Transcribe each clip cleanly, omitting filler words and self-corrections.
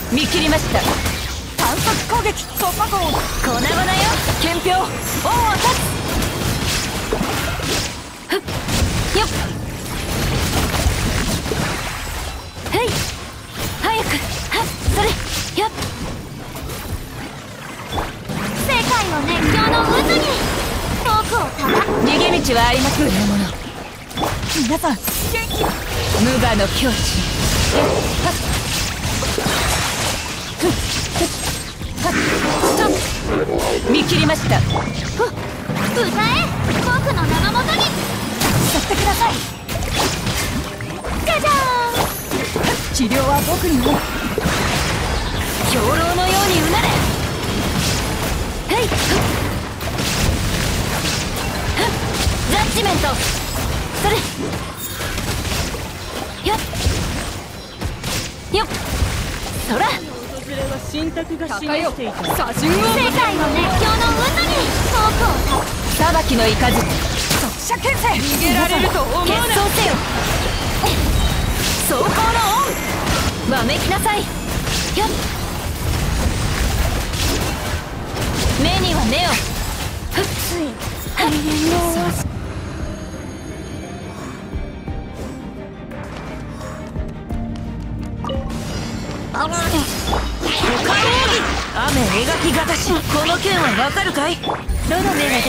見切りました。 反則攻撃突破口。 粉々よ憲兵。恩を断つ。ふっよっへい早くはっそれやっ世界を熱狂の渦に僕をたた逃げ道はありません。無者皆さん元気。 無我の境地。見切りました。 歌え僕の名のもとに。 させてください。 じゃじゃーん。 治療は僕にも。 兵糧のようにうなれ。へいジャッジメント。それよっよっそら信託が高よしていた。 左陣を世界の熱狂の渦に僕をた裁きの雷。 速射牽制。 逃げられると思うな。決闘せよ走行の恩。わめきなさい。よっ目には目を。ふっつい大変よ。雨描きがたし。この剣はわかるかい。どの目が出るかし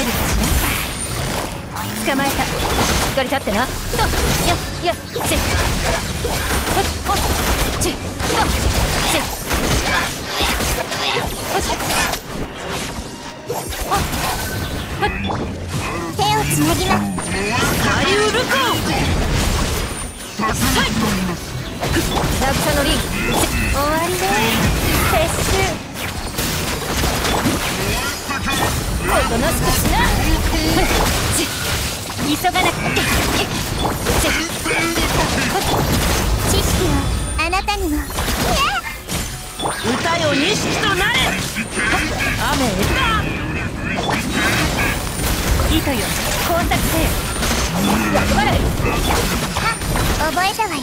ら。捕まえた。しっかり立ってな。とやせほっちとせほし手をつなぎます。 ハリウルコさい渚のリン終わりで撤収。おとなしくしな。急がなくて。 知識をあなたにも。 歌よ錦となれ。雨糸よ工作せよ。役払い。 覚えたわよ。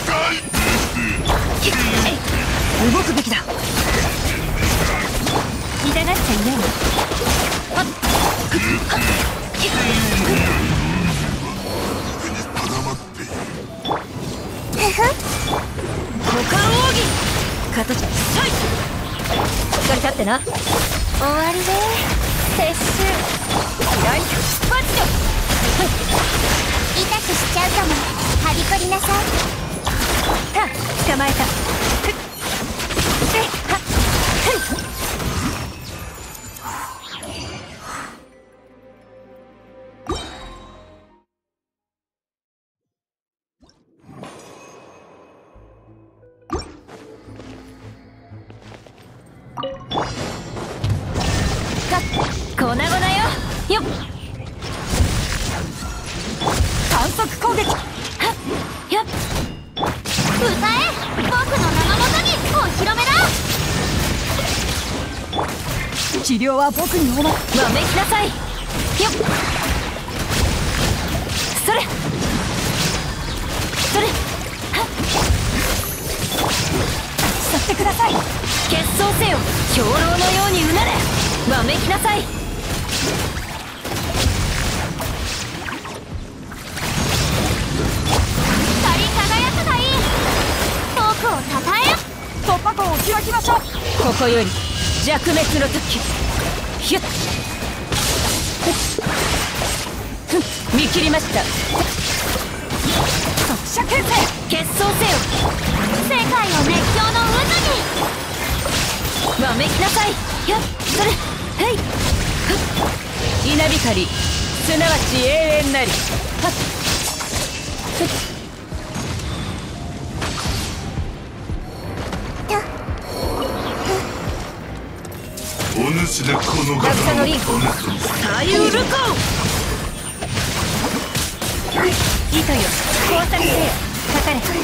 動くべきだ。痛がっちゃいないの。股間奥義形さい。しっかり立ってな。終わりで撤収。ライフバッチョ。 痛くしちゃうかも。はびこりなさい。 捕まえた。ふっはっ粉々よよっ反則攻撃。 はっよっ歌え僕の名のもとにお披露目だ。 治療は僕におま。 わめきなさい。よっそれそれはっさせてください。 決闘せよ兵糧のようにうなれ。わめきなさい。 光り輝くがいい。僕をたたえ。 突破口を開きましょう。 ここより弱滅の時。ひゅっふっ見切りました。 速射牽制。 決闘せよ世界を熱狂の渦に。 わめきなさい。よっそれへいふっ稲光すなわち永遠なり。はっふっお主でこの方渚のリンサユルコ糸よ工作せよ。かかれと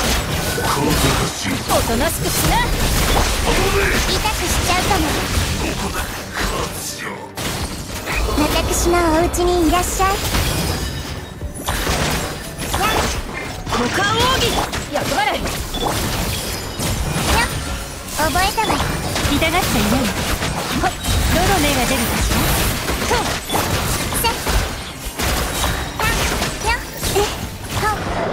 おとなしくしな。 痛くしちゃうかも。私のお家にいらっしゃい。 股間奥義役払い。 覚えたわよ。 痛がっちゃいない。はっ、どの目が出るかしら。そうせっやよえほ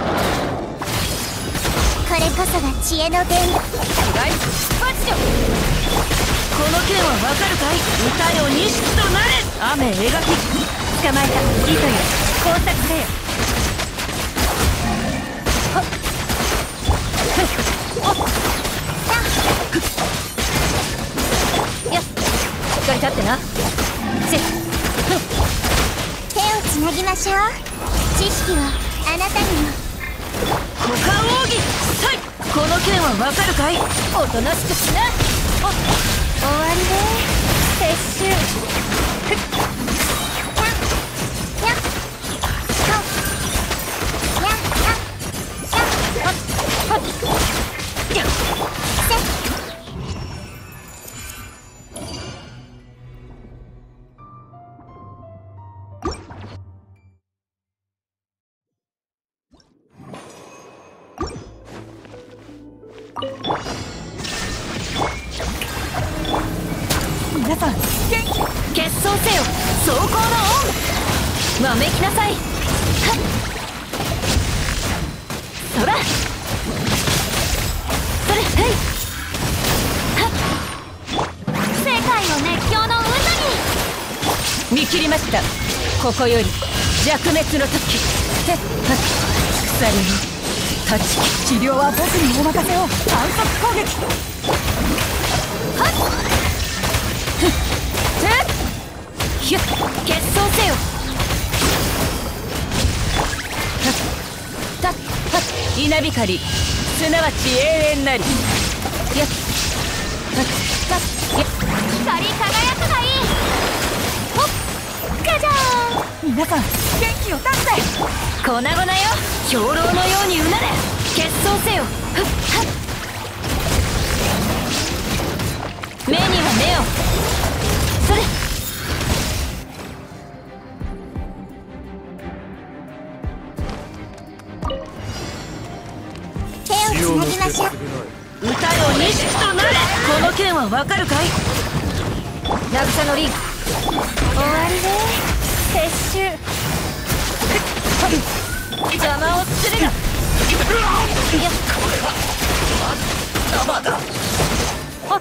これこそが知恵の伝道。 ライフ発情。この剣はわかるかい。歌よ錦となれ。雨描き。捕まえた。糸よ工作せよ。はっふっおっやっしっかり立ってな。せっふっ手をつなぎましょう。知識はあなたにも。 股間奥義さい。この剣はわかるかい。おとなしくしな。お終わりで撤収。ふっやっほやっはっはっやっせっ皆さん元気。 決闘せよ走行のオン。わめきなさい。はっそらそれはいはっ世界を熱狂の渦に。 見切りました。ここより弱滅の時。せっはっ鎖に断ち切。 治療は僕にお任せを。反則攻撃。 はっふっひゅっ決闘せよ。はったはっ稲光すなわち永遠なり。やっはったやっ光り輝くがいい。ほっガジャーン。 皆さん元気を出して。 粉々よ兵糧のようにうなれ。決闘せよ。ふっはっ目には目を。それ手をつなぎましょう。 歌よ錦となれ。この剣はわかるかい。渚のリン終わりで撤収。邪魔をするな。やっ生だ。 はっ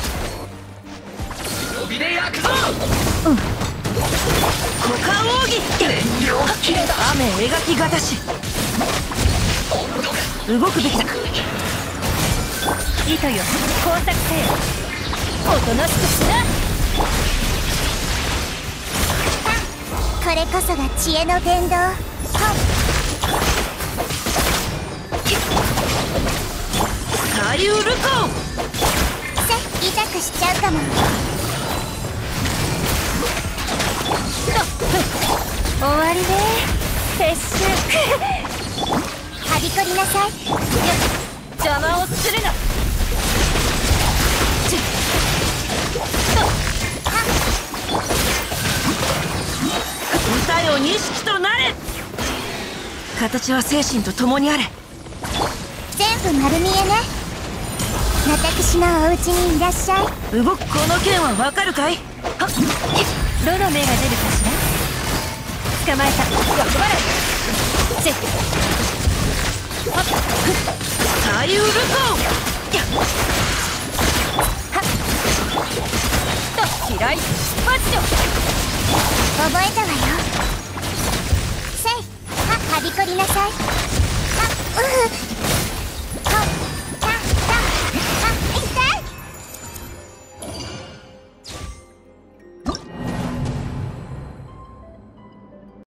呼びで焼くぞ。 股間奥義。雨描きがたし。動くべきだ。糸よ工作せよ。おとなしくしな。 これこそが知恵の伝道。 サリュールコン。 せ痛くしちゃうかも。 終わりで撤収。 はびこりなさい。 邪魔をするな。歌よ錦となれ。形は精神と共にあれ。 全部丸見えね。私のお家にいらっしゃい。 動くこの剣はわかるかい。はっどの目が出るかしら。捕まえた。頑張れ。せっはっサリュールコン。やっはっと嫌い発情。 覚えたわよ。せいはびこりなさい。